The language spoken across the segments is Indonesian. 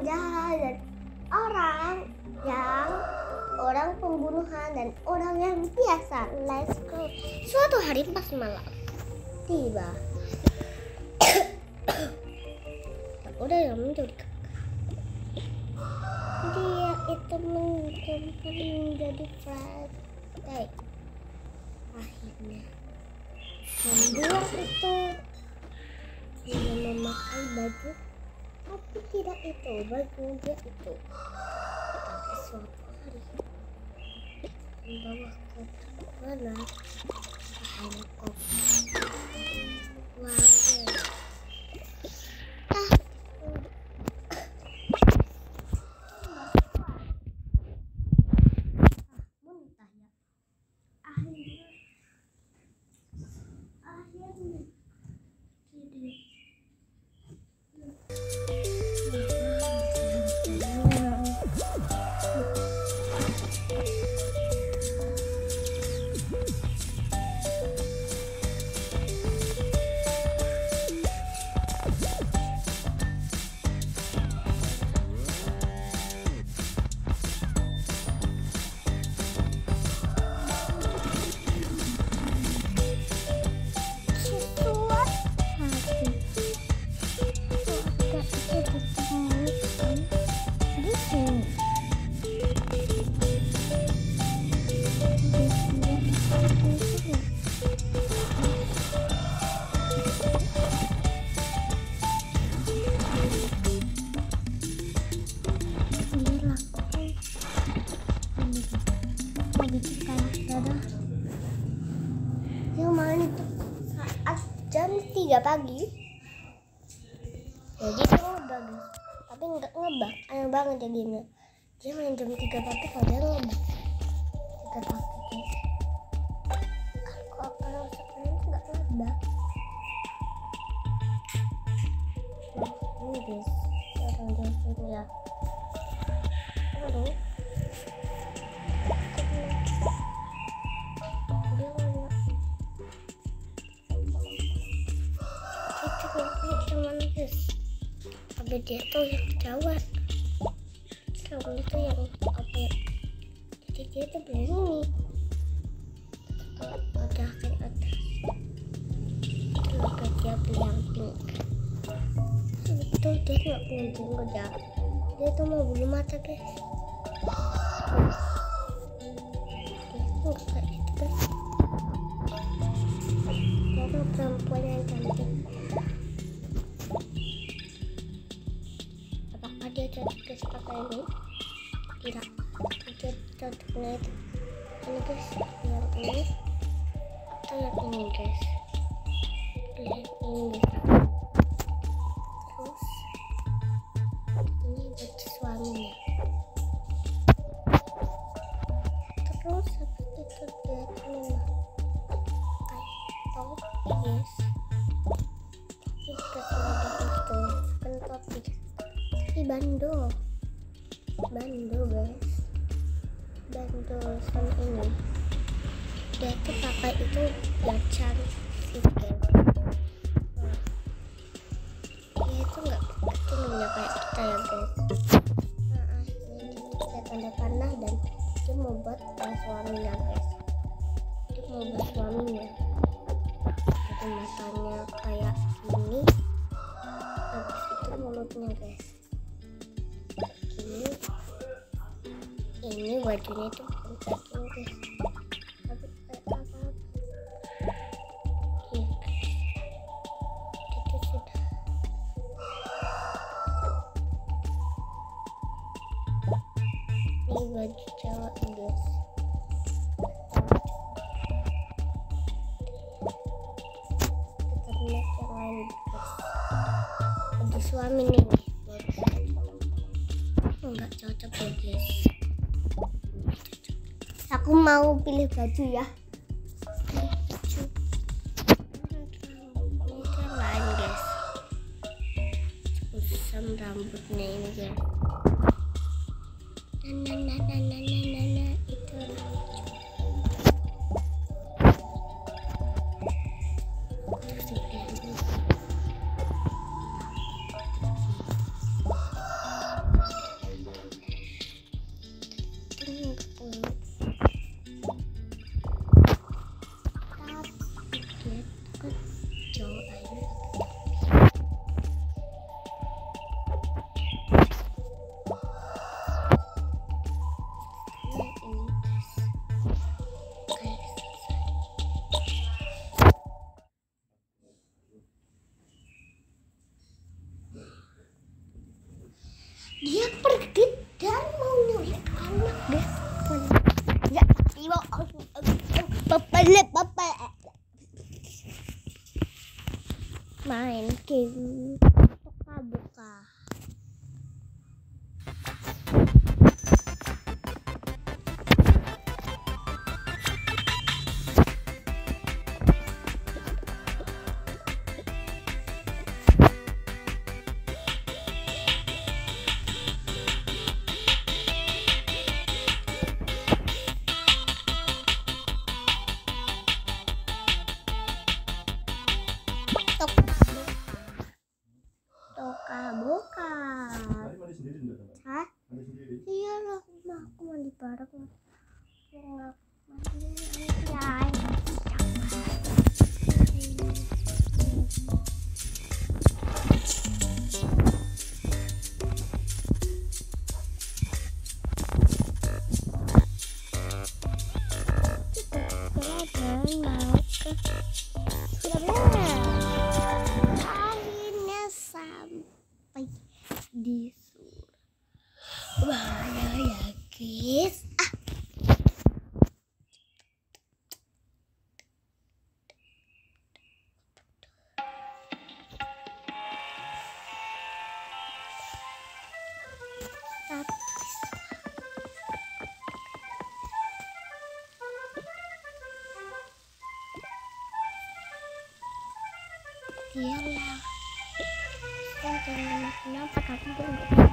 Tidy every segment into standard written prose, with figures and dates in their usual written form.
penjahat dan orang pembunuhan dan orang yang biasa. Let's go. Suatu hari pas malam tiba udah yang mencurigakan. Dia itu menjadi flashback. Akhirnya membuat itu dia memakai baju, tapi tidak itu baju dia itu. Tapi suatu hari membawa ke mana helikopter. Yang malam itu saat jam 3 pagi. Jadi dia ngebak, tapi nggak ngebak, aneh banget jadinya. Dia main jam 3 pagi kalau dia ngebak 3 pagi. Kalau orang sekarang nggak ngebak. Ini guys, orang jam 9. Aduh. Tapi dia tuh yang jawab sama itu yang apa, jadi dia tuh begini udah ke atas kenapa dia beli yang pink itu. Dia nggak punya jenggot ya, dia tuh mau bulu mata guys. Dia tuh kayak gitu guys, karena perempuan yang cantik. Dia cocok guys pakai ini? Tidak, dia cocoknya itu ini guys, yang ini atau yang ini guys, yang ini guys. Terus ini baju suaminya. Terus habis itu dia memakai topi guys, tapi ketika itu bukan topi, bando guys, bando sama ini. Dia tuh pakai itu biar cantik guys. Dia itu nggak kecilnya kayak kita ya guys. Ini kita tanda panah dan dia mau buat suaminya guys. Dia mau buat suaminya. Jadi matanya kayak gini, habis itu mulutnya guys. Ini bajunya tuh bukan kayak gini guys, tapi kayak apa ya guys. Itu sudah ini baju cewek guys. Kita lihat yang lain guys. Baju suami nih nggak cocok ya guys. Aku mau pilih baju ya. Baju ini yang lain guys. Usam rambutnya ini guys. Nah, itu Dia pergi dan mau nyulik anak guys. Ya, ibu papa main game buka. Toka buka. Mandi sendiri enggak? Hah? Mandi sendiri. Iya lah, aku mandi bareng. Enggak mandi ya. Akhirnya sampai di Surabaya ya guys. Iyalah, kenapa kamu belum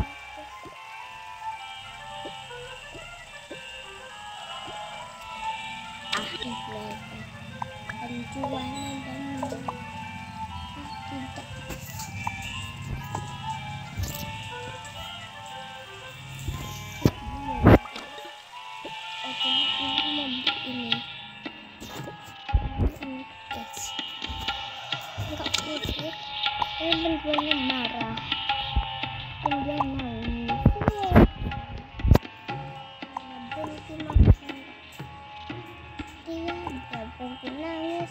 akhirnya penjualan dan tidak ini enggak putih ini penjualnya marah penjual nangis berhenti makan dia berhenti nangis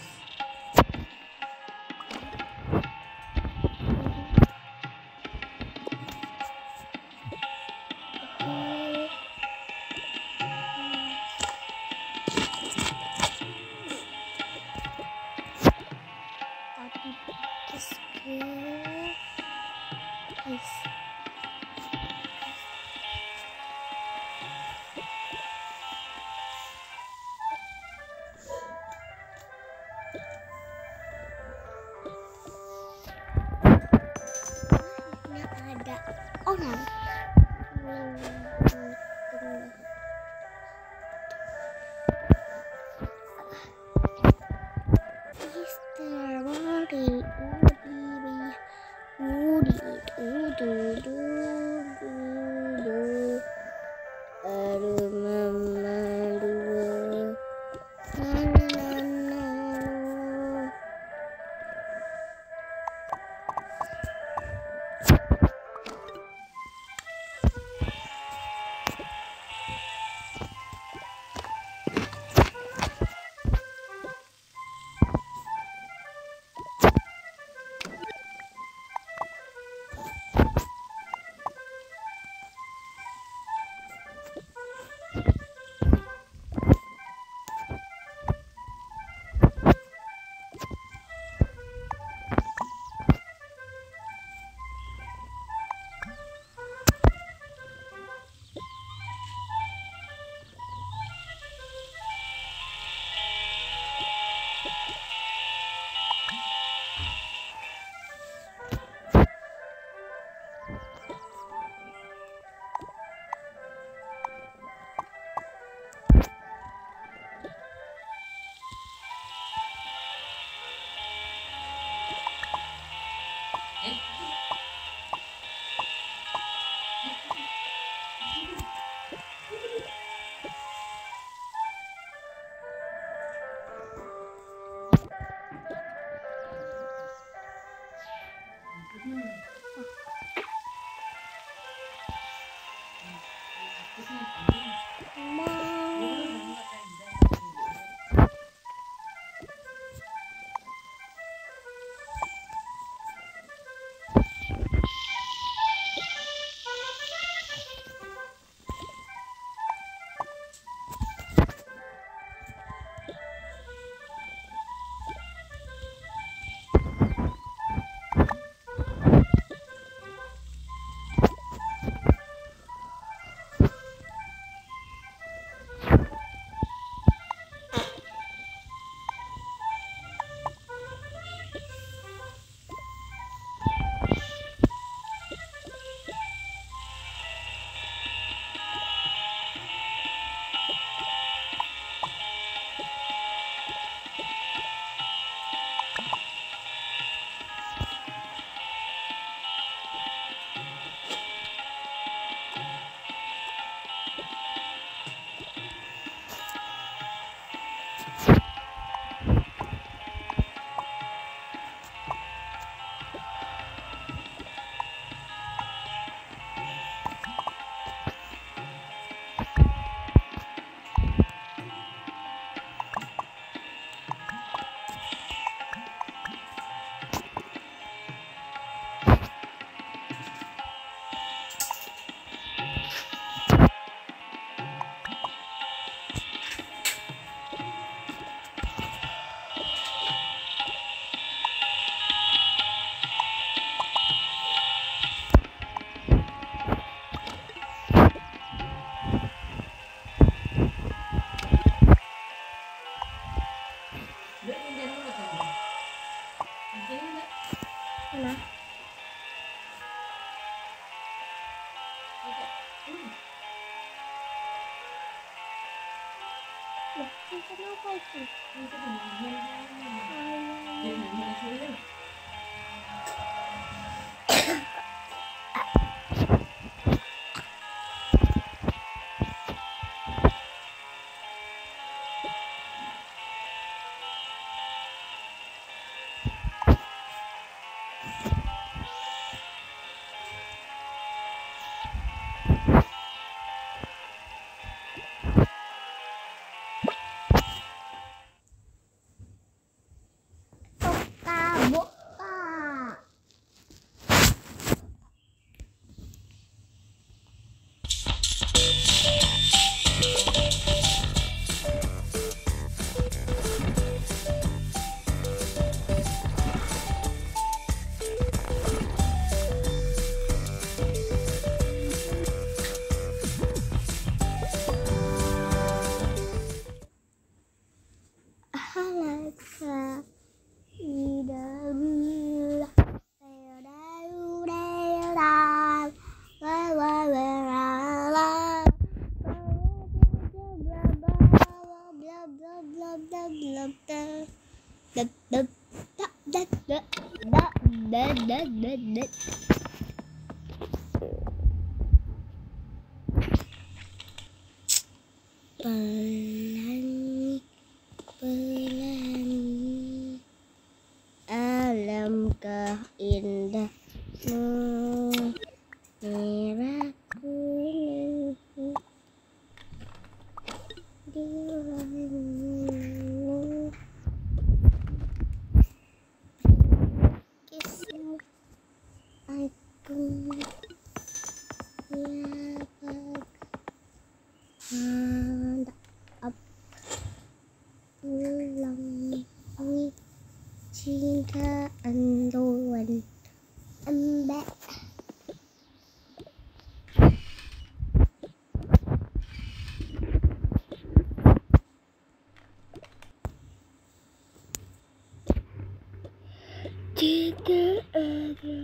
ada orang Loh, kenapa itu? Buka. Halaka idamillah pelangi pelangi alamkah indahmu merah kuning di langit kismu agung ya bagai ulangi cinta anduan embek jika ada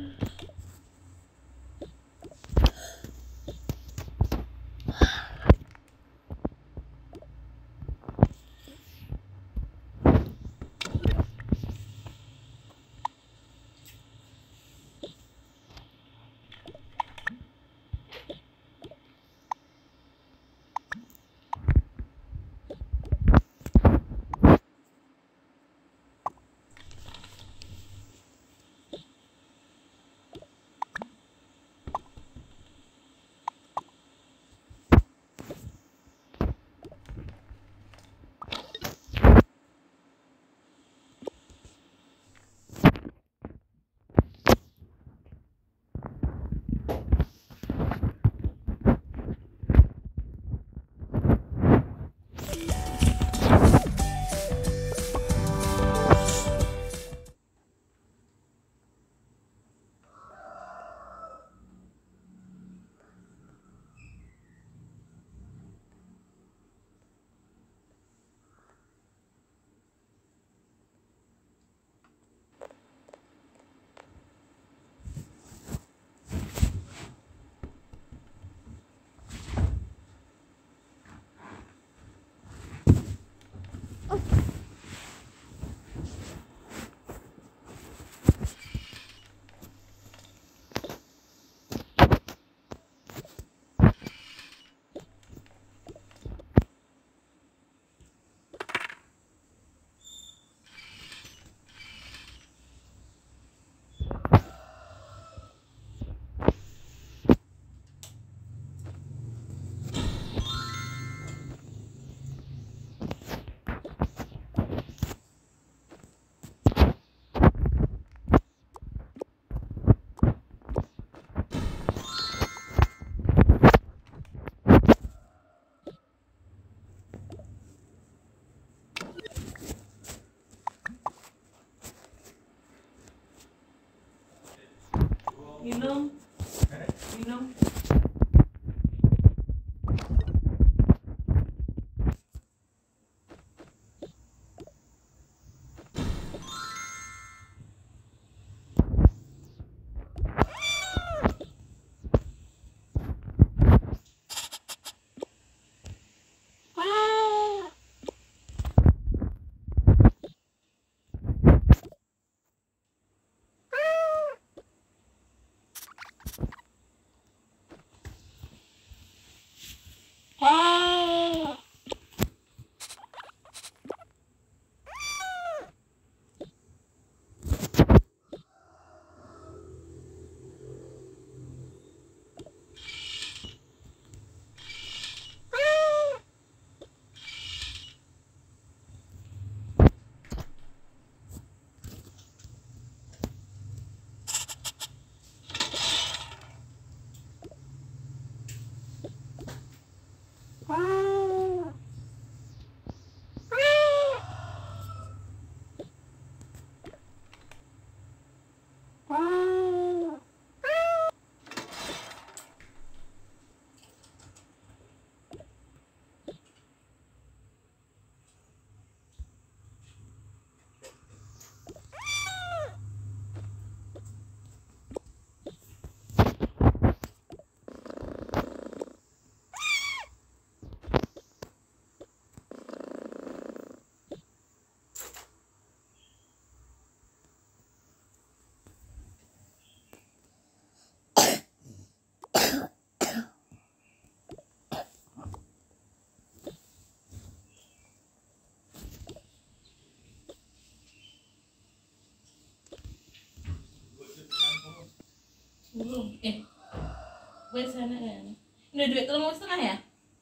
Belum. Wes enak kan. Ini duit 3,5 ya?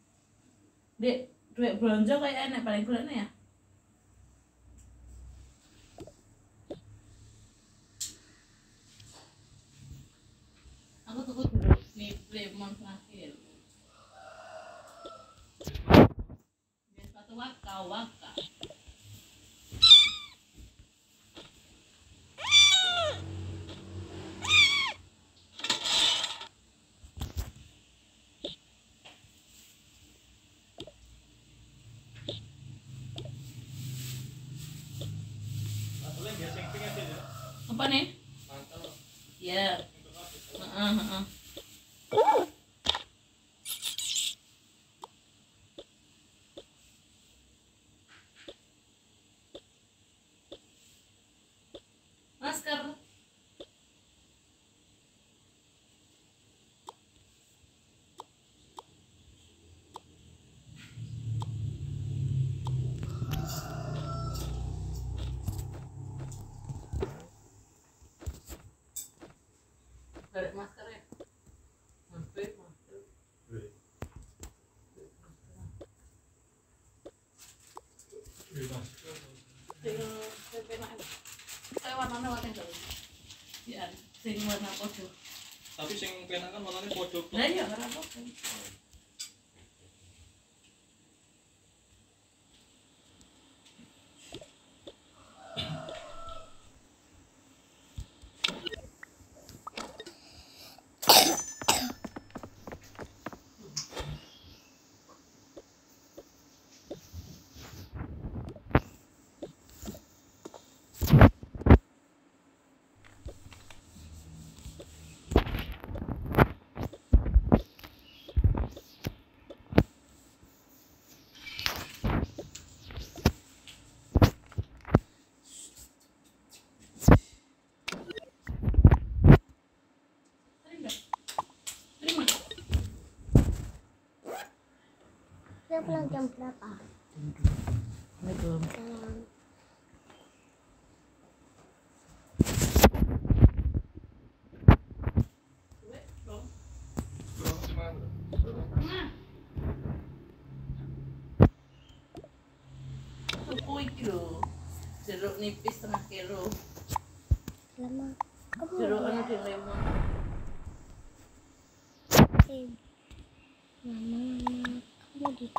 Duit belanja kayak enak paling bulan ya? Aku tuh dulu nih lemon terakhir. Dia sepatu waka. Mantelnya biasa yang pink aja ya. Apa nih? Mantel. Ya. Heeh. Masker. Balik masker ya. Masker. Wih. Wih, masker. Sing penak. Kayak warnanya warna hijau. Ya, sing warna podo. Tapi sing penak kan warnanya podo. Lah iya ora apa-apa. Terima. Dia pulang jam berapa? Assalamualaikum. Salam. Tuku iki lho. Jeruk nipis 1/2 kilo. Lama. Kamu Jeruk anu ya? di lemon. Lama. Kamu di.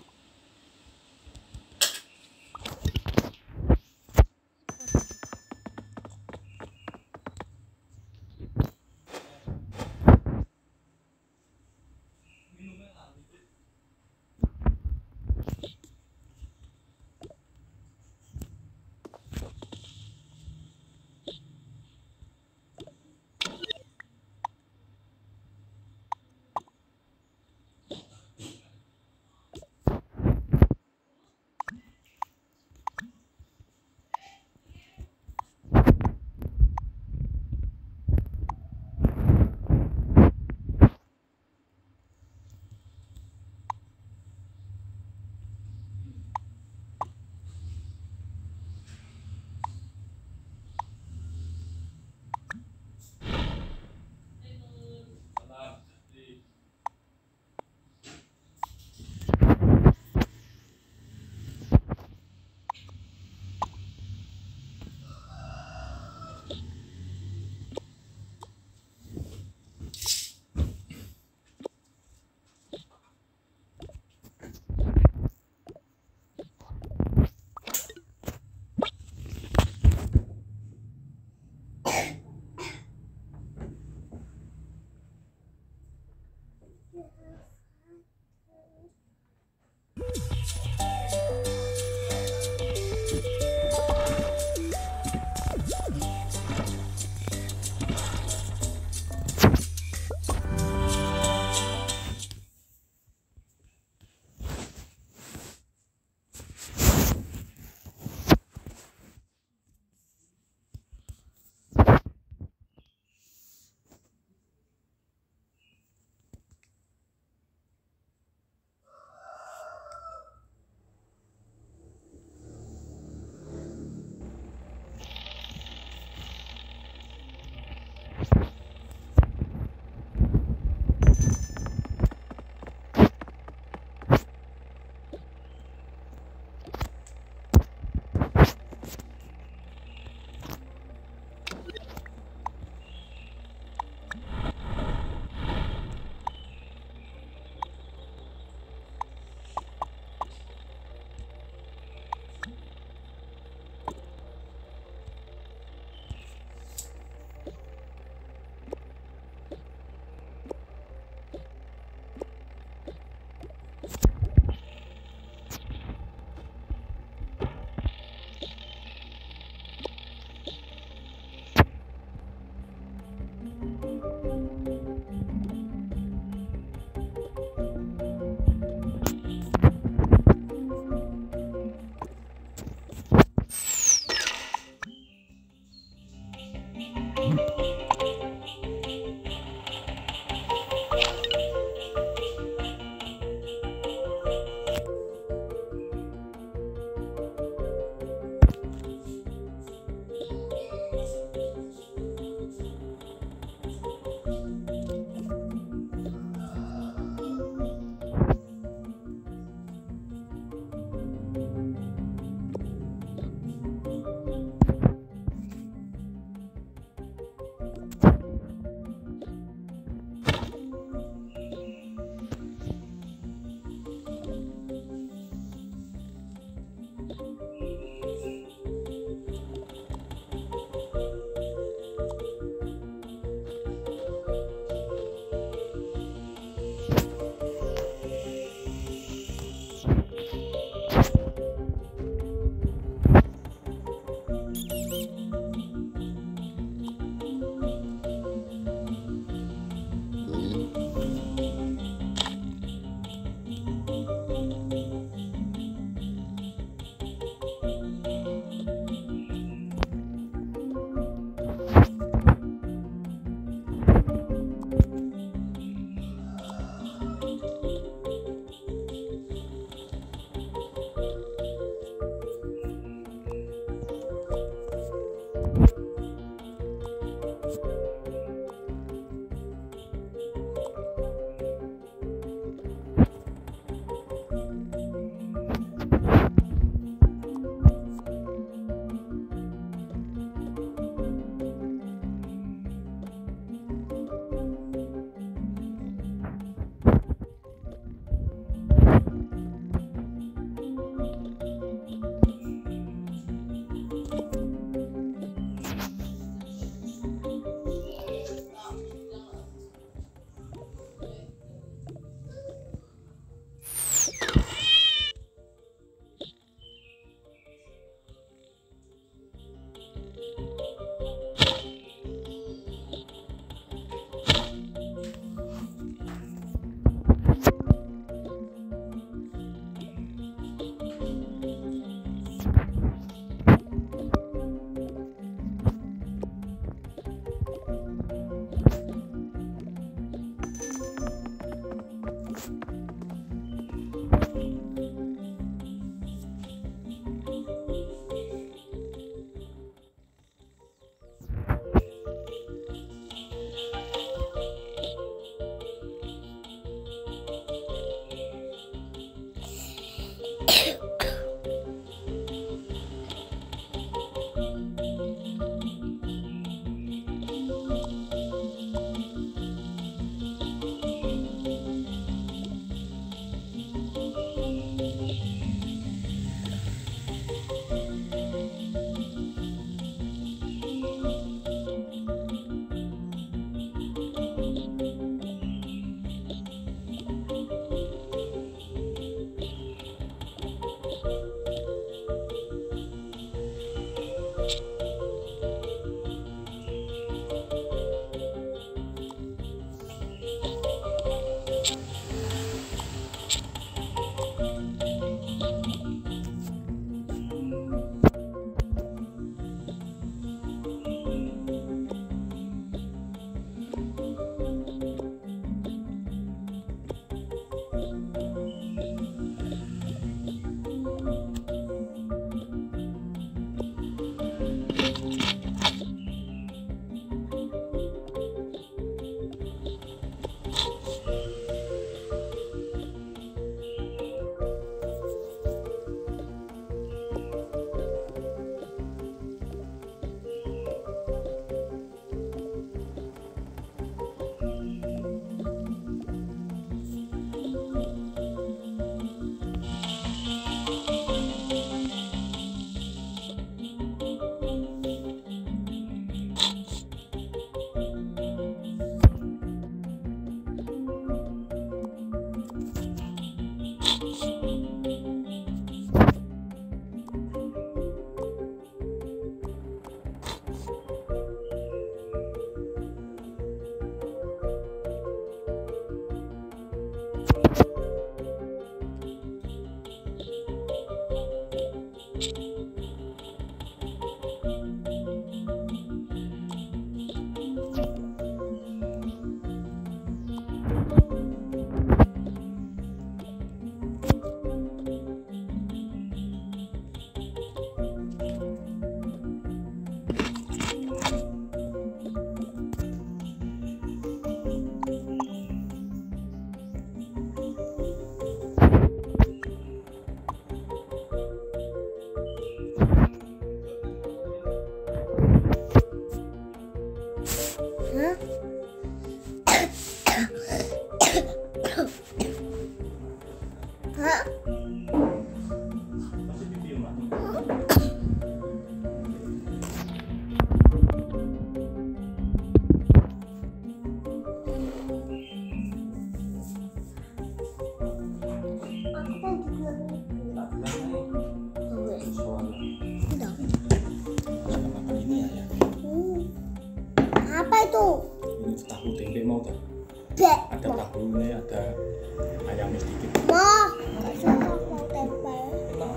Ada tahunya, ada ayamnya sedikit. Ma, nggak suka mau tempe. Enak.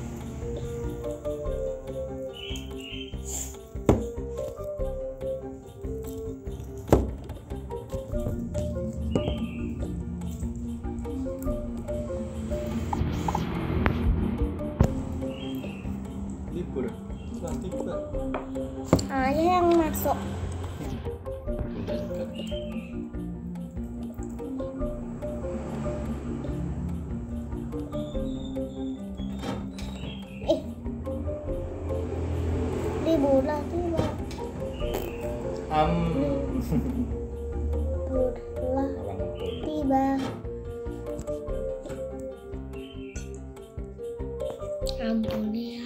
Libur nanti juga. Ayah yang masuk. Bunda juga. Liburan tiba. Liburan tiba. Ampun ya.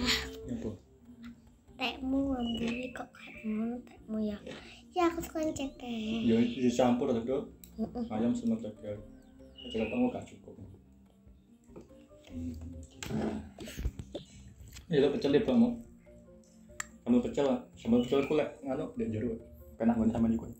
Tekmu ampun kok kayak ngono tekmu ya. Ya aku suka cekel. Ya dicampur itu. Ayam sama cekel. Cekel kamu gak cukup. Ya lo pecel deh kamu. Kamu pecel lah. Sambal pecel kulek nganu dek jero. Penak banget sama juga.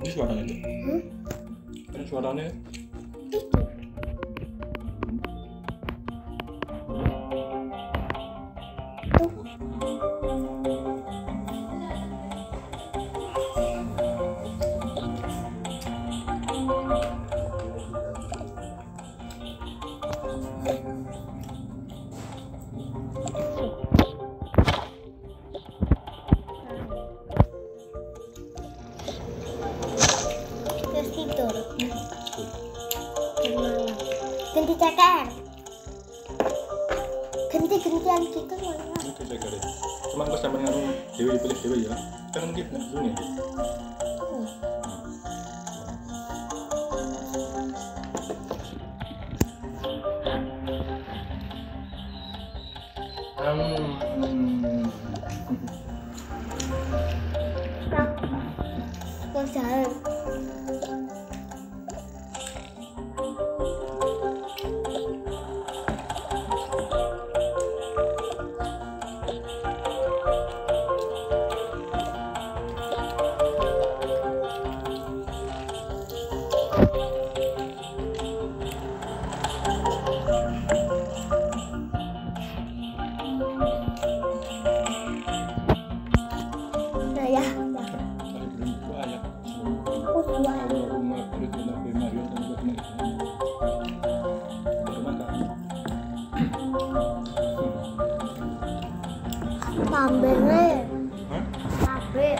Ini suaranya tuh. Kan suaranya Itu. Terus tidur. Gimana? Ganti ceker. Ganti-gantian gitu malah. ini kita garis. Cuma pas sama dengan dewi dipilih dewi ya. Kan gitu nggak dunia. Jalan. Nah ya, Kali belum dua ya. aku dua. Kalau rumah Perutuna Mario dan buat ini. Rumah kan. Tambahnya, Hah? tambah.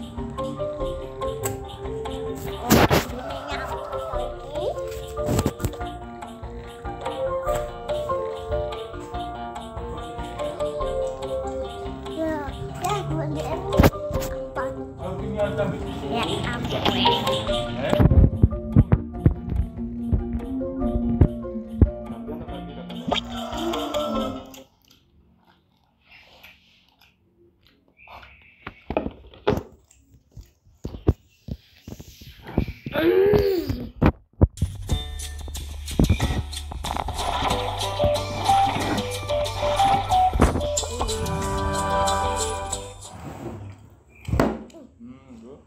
Kalau ini ada bisnis. Ya ampun. Eh? Nanti anak lagi datang. Tuh.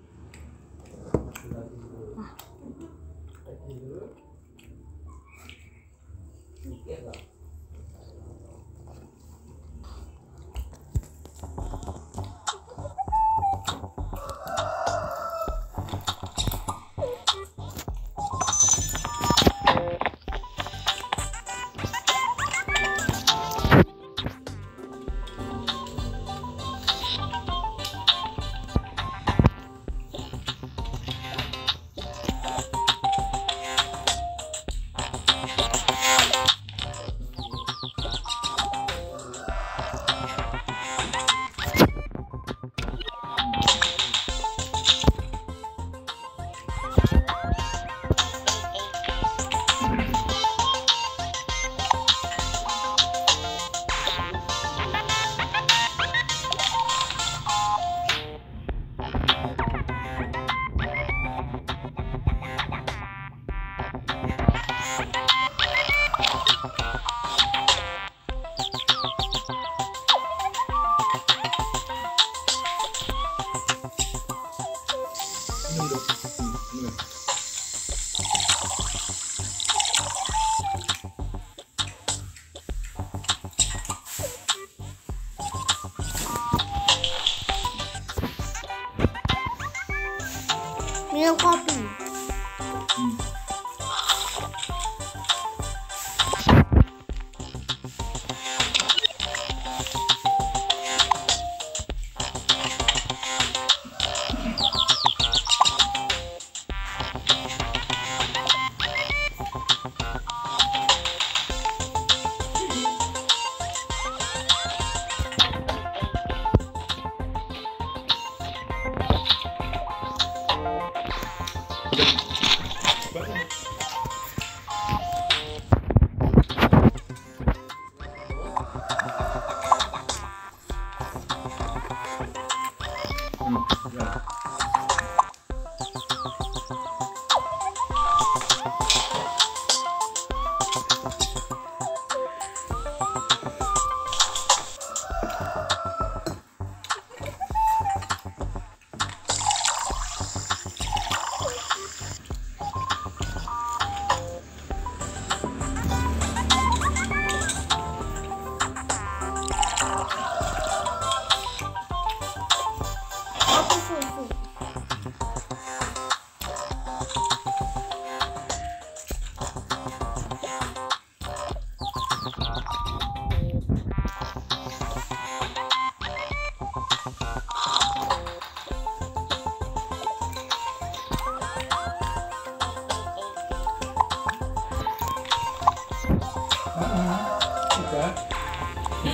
Minum kopi.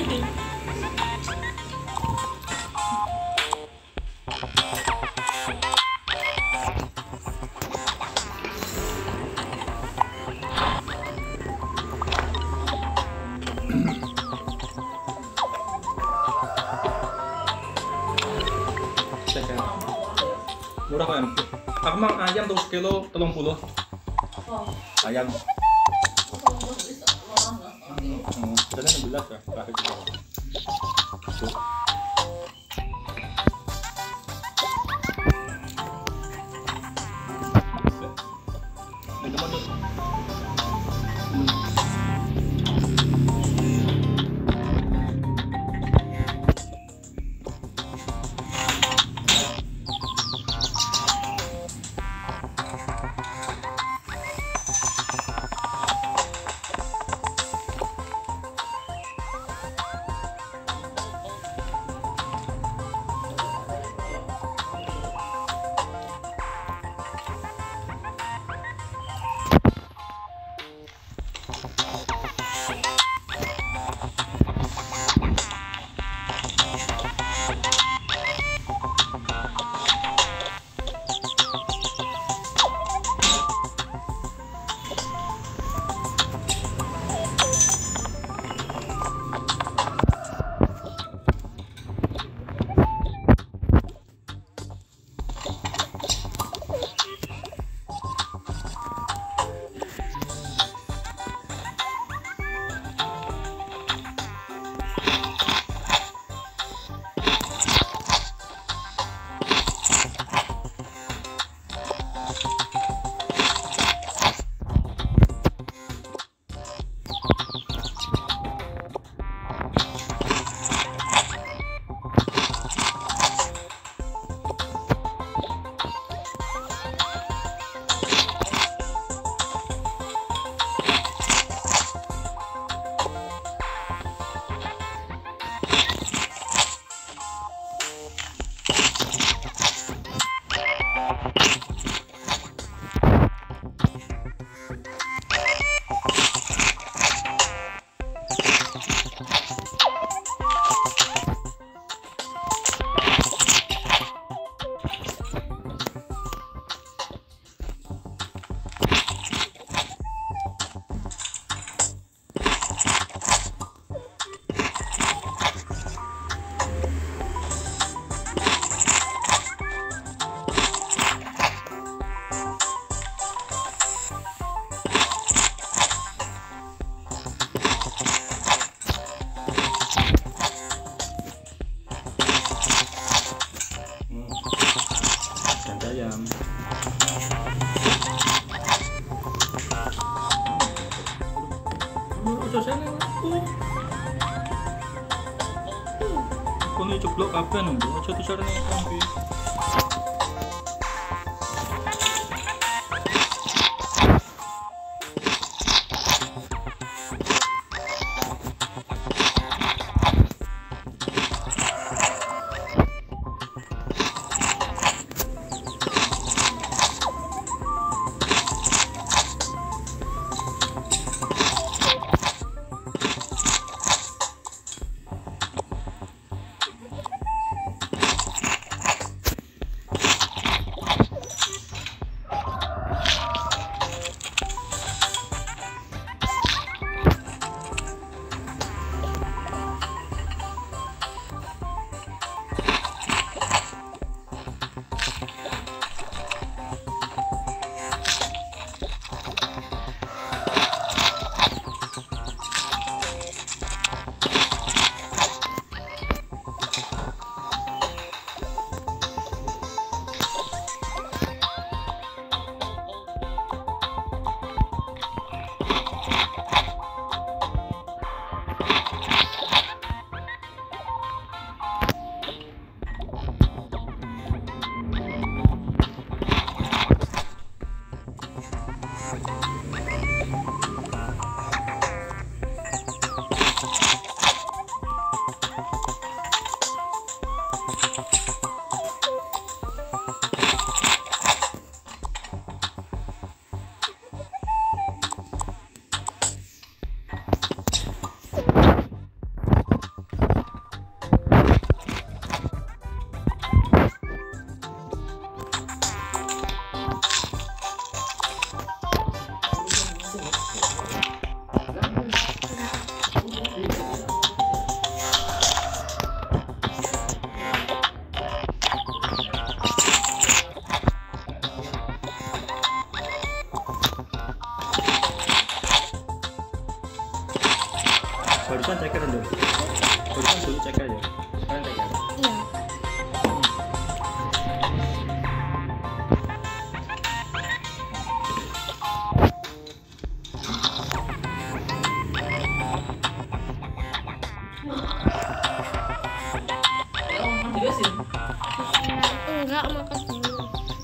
Murah kok yang aku mang ayam tuh sekilo 30 ayam jadi 16 ya terakhir kita tuh. Ini teman tuh ayam. Kono ceblok kabeh nang, aja disarene kampi. cek aja. Kalian cek ya. Iya. Ya, mandi besin. Enggak, makan dulu.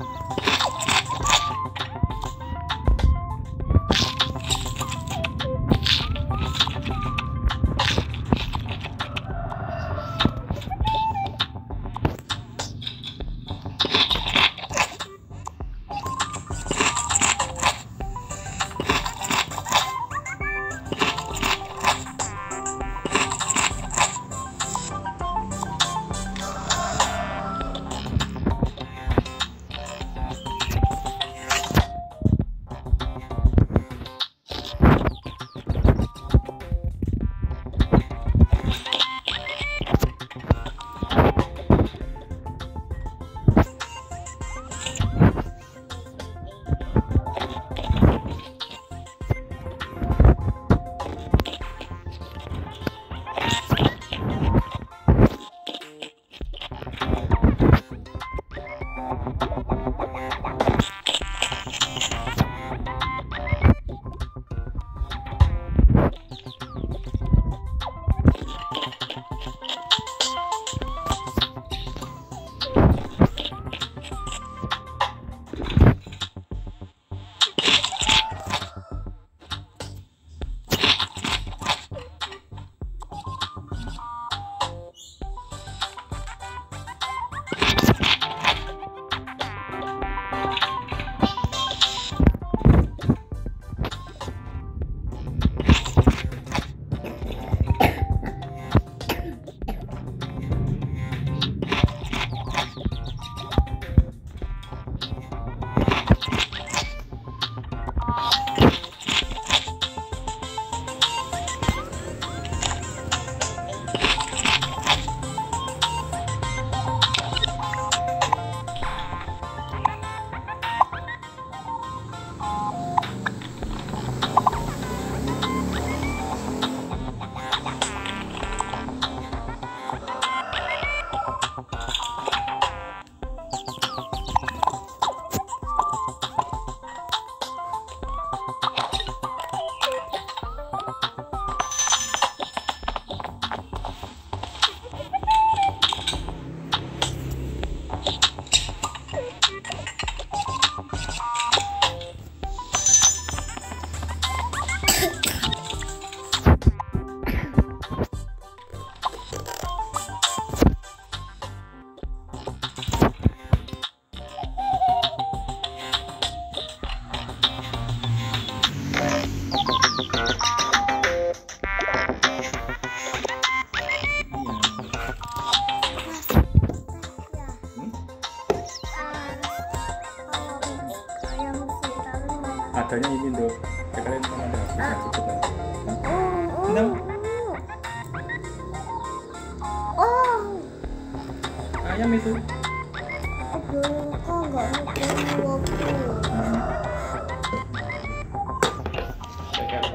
Adanya ini dok. Kalian mana ada? Bisa cukup kan? Oh. Enam. Oh. Ayam itu. Kok nggak ngerti waktu? Cek apa?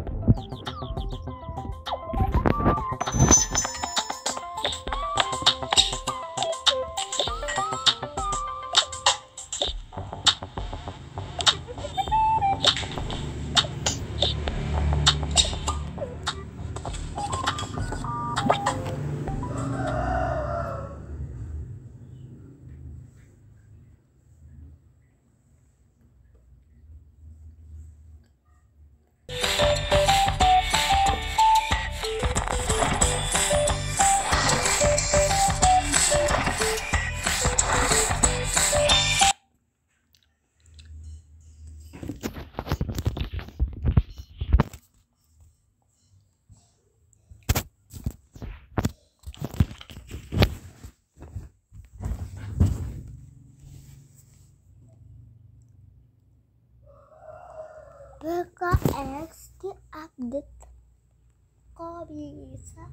BKS diupdate kok bisa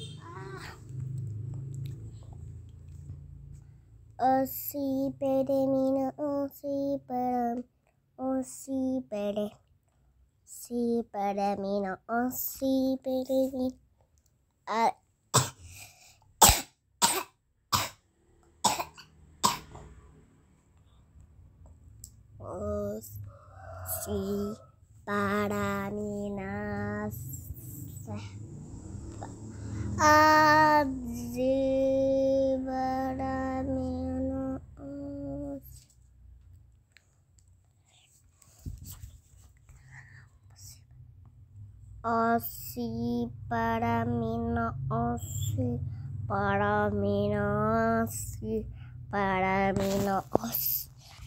si pede mina si pede si pede mina si pede mina si paraminas osi paramina osi paramina osi paramina osi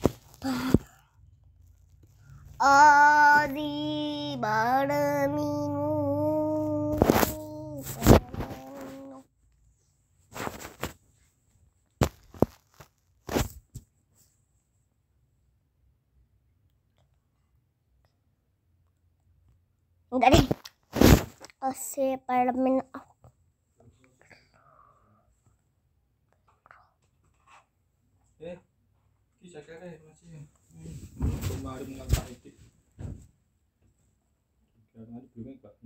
adi paraminu enggak deh. Osi parmin Kisah kare masih kemarin mengangkat itu karena di belum enggak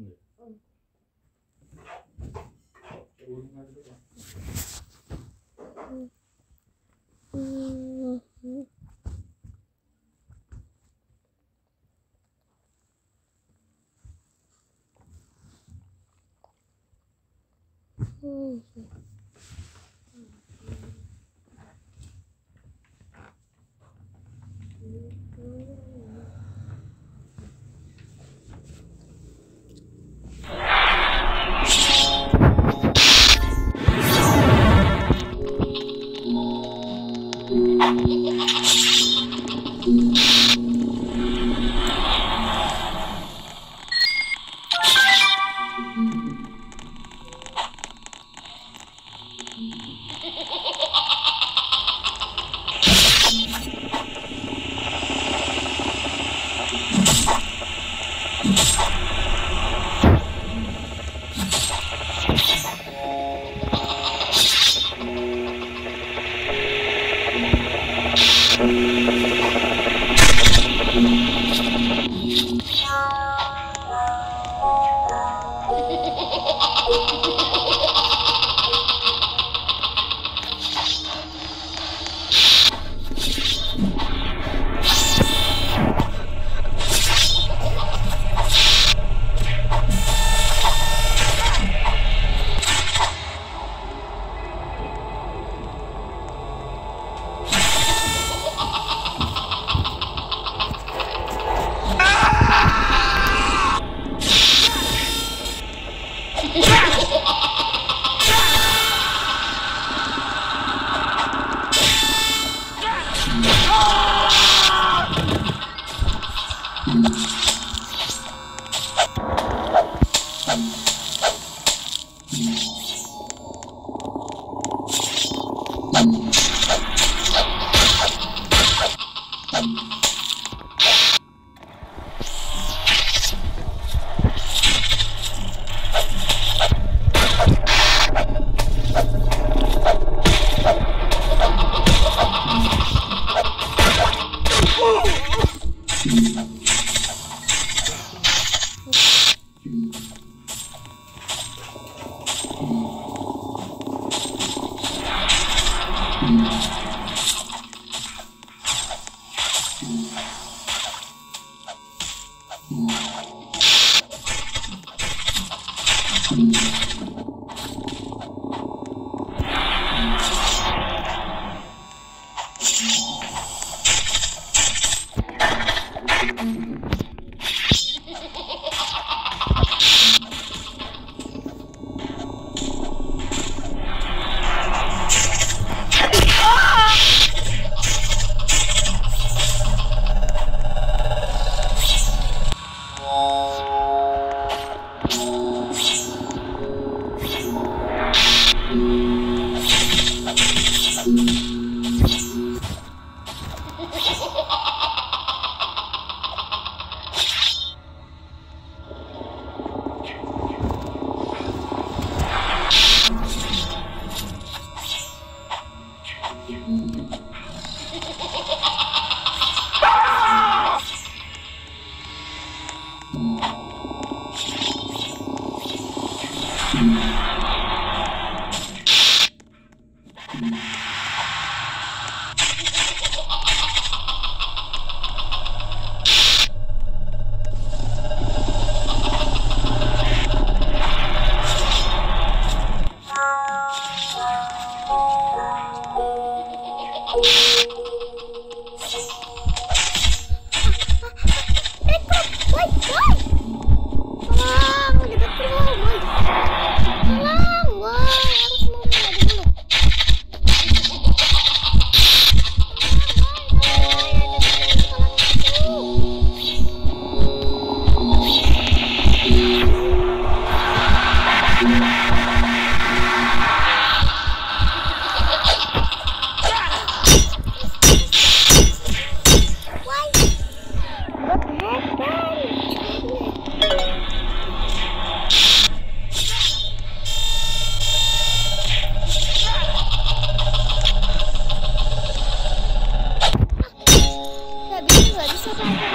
nggak bisa.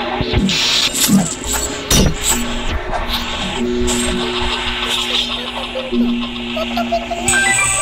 Tutup pintunya.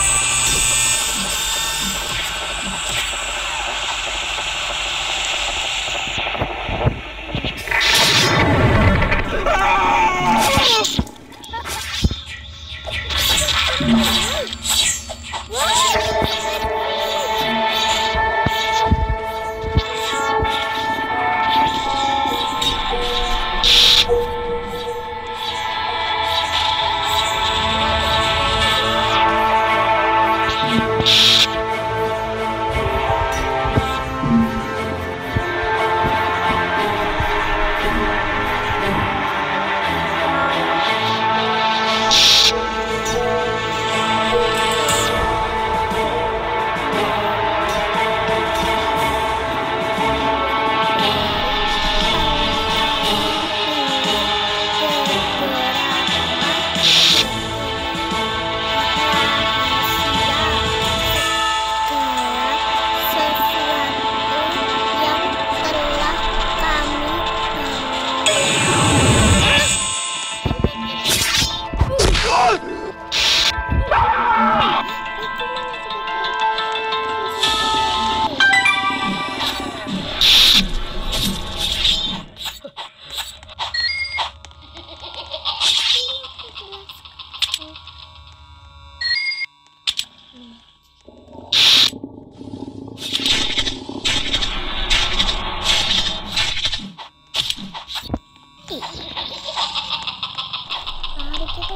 Mari kita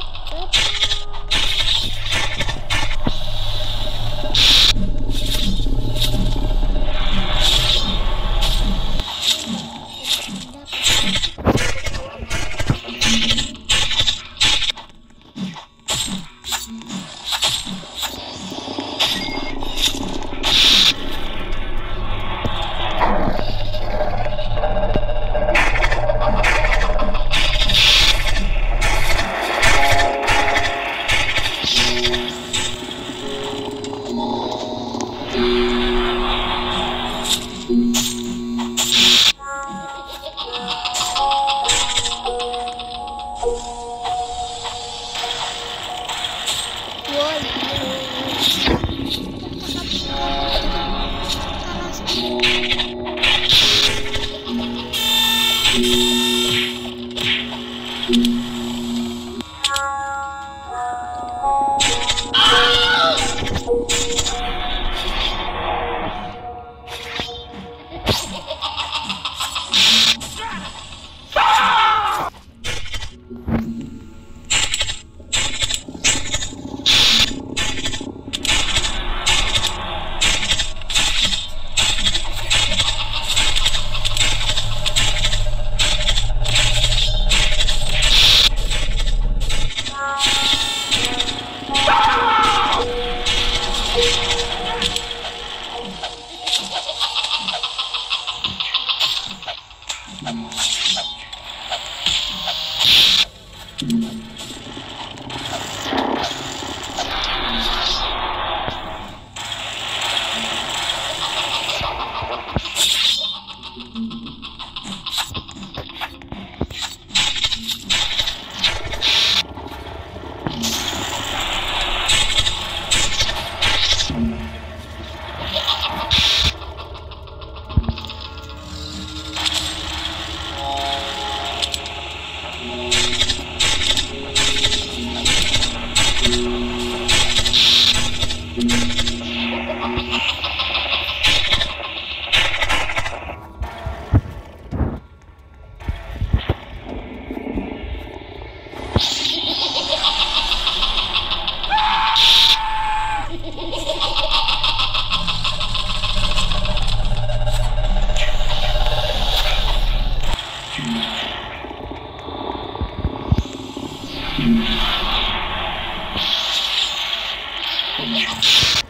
Thank you.